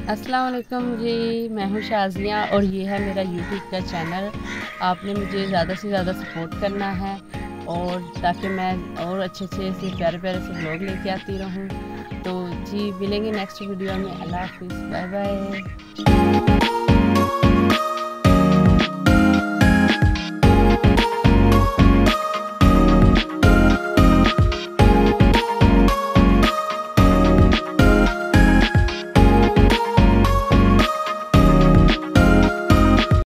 अस्सलाम वालेकुम जी। मैं हूँ शाज़िया और ये है मेरा यूट्यूब का चैनल। आपने मुझे ज़्यादा से ज़्यादा सपोर्ट करना है और ताकि मैं और अच्छे अच्छे से प्यारे प्यारे से ब्लॉग लेके आती रहूँ। तो जी मिलेंगे नेक्स्ट वीडियो में। अल्लाह हाफिज़, बाय बाय।